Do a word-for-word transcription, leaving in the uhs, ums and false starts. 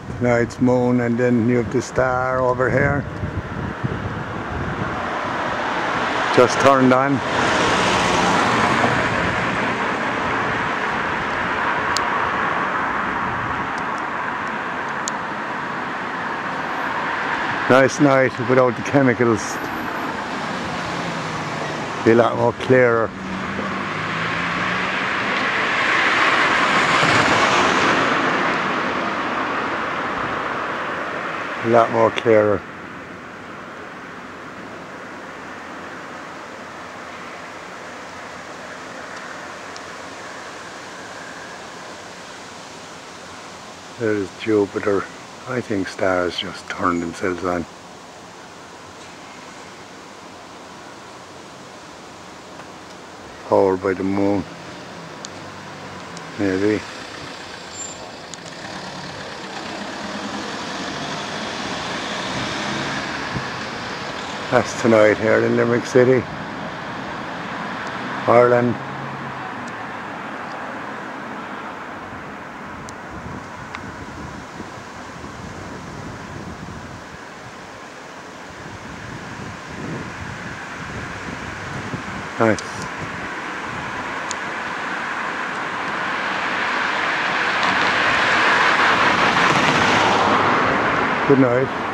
Tonight's moon, and then you have the star over here. Just turned on. Nice night without the chemicals. Be a lot more clearer. A lot more clearer. There's Jupiter. I think stars just turn themselves on. Powered by the moon. Maybe. That's tonight here in Limerick City, Ireland. Nice. Good night.